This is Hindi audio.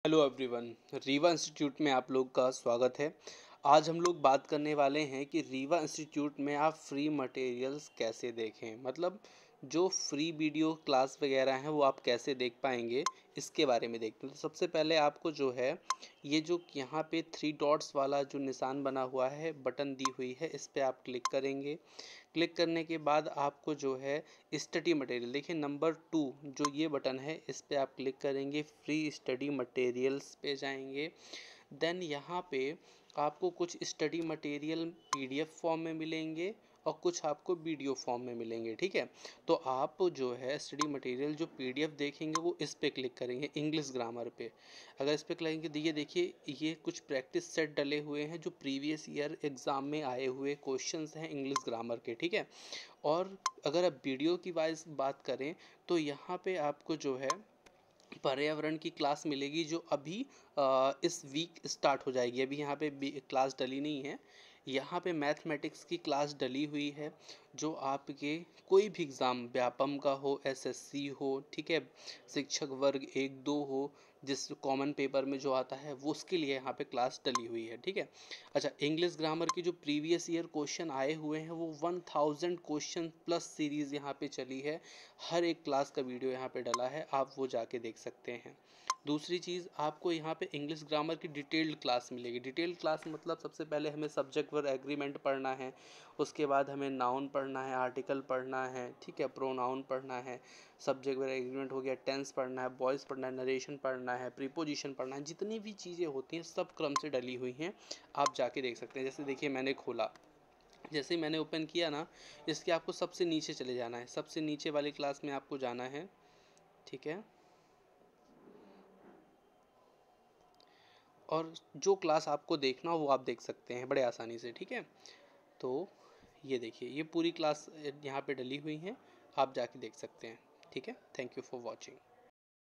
हेलो एवरीवन, रीवा इंस्टीट्यूट में आप लोग का स्वागत है। आज हम लोग बात करने वाले हैं कि रीवा इंस्टीट्यूट में आप फ्री मटेरियल्स कैसे देखें, मतलब जो फ्री वीडियो क्लास वगैरह हैं वो आप कैसे देख पाएंगे, इसके बारे में देखते हैं। तो सबसे पहले आपको जो है ये जो यहाँ पे 3 डॉट्स वाला जो निशान बना हुआ है, बटन दी हुई है, इस पर आप क्लिक करेंगे। क्लिक करने के बाद आपको जो है स्टडी मटेरियल, देखिए नंबर 2 जो ये बटन है, इस पर आप क्लिक करेंगे। फ्री स्टडी मटेरियल्स पे जाएंगे। देन यहाँ पे आपको कुछ स्टडी मटेरियल पीडीएफ फॉर्म में मिलेंगे और कुछ आपको वीडियो फॉर्म में मिलेंगे। ठीक है, तो आप जो है स्टडी मटेरियल जो पीडीएफ देखेंगे वो इस पे क्लिक करेंगे, इंग्लिश ग्रामर पे। अगर इस पे क्लिक करेंगे तो ये देखिए ये कुछ प्रैक्टिस सेट डले हुए हैं जो प्रीवियस ईयर एग्ज़ाम में आए हुए क्वेश्चंस हैं इंग्लिश ग्रामर के। ठीक है, और अगर आप वीडियो की वाइज बात करें तो यहाँ पे आपको जो है पर्यावरण की क्लास मिलेगी जो अभी इस वीक स्टार्ट हो जाएगी। अभी यहाँ पे क्लास डली नहीं है। यहाँ पे मैथमेटिक्स की क्लास डली हुई है जो आपके कोई भी एग्ज़ाम, व्यापम का हो, एसएससी हो, ठीक है, शिक्षक वर्ग 1-2 हो, जिस कॉमन पेपर में जो आता है वो उसके लिए यहाँ पे क्लास डली हुई है। ठीक है, अच्छा, इंग्लिश ग्रामर की जो प्रीवियस ईयर क्वेश्चन आए हुए हैं वो 1000 क्वेश्चन प्लस सीरीज़ यहाँ पे चली है। हर एक क्लास का वीडियो यहाँ पे डला है, आप वो जाके देख सकते हैं। दूसरी चीज़, आपको यहाँ पे इंग्लिश ग्रामर की डिटेल्ड क्लास मिलेगी। डिटेल्ड क्लास मतलब सबसे पहले हमें सब्जेक्ट वर्ब एग्रीमेंट पढ़ना है, उसके बाद हमें नाउन पढ़ना है, आर्टिकल पढ़ना है, ठीक है, प्रोनाउन पढ़ना है, सब्जेक्ट वर्ब एग्रीमेंट हो गया, टेंस पढ़ना है, वॉइस पढ़ना है, नरेशन पढ़ना है, प्रीपोजिशन पढ़ना है, जितनी भी चीज़ें होती हैं सब क्रम से डली हुई हैं, आप जाके देख सकते हैं। जैसे देखिए मैंने खोला, जैसे ही मैंने ओपन किया ना, इसके आपको सबसे नीचे चले जाना है, सबसे नीचे वाली क्लास में आपको जाना है। ठीक है, और जो क्लास आपको देखना हो वो आप देख सकते हैं बड़े आसानी से। ठीक है, तो ये देखिए ये पूरी क्लास यहाँ पे डली हुई हैं, आप जाके देख सकते हैं। ठीक है, थैंक यू फॉर वॉचिंग।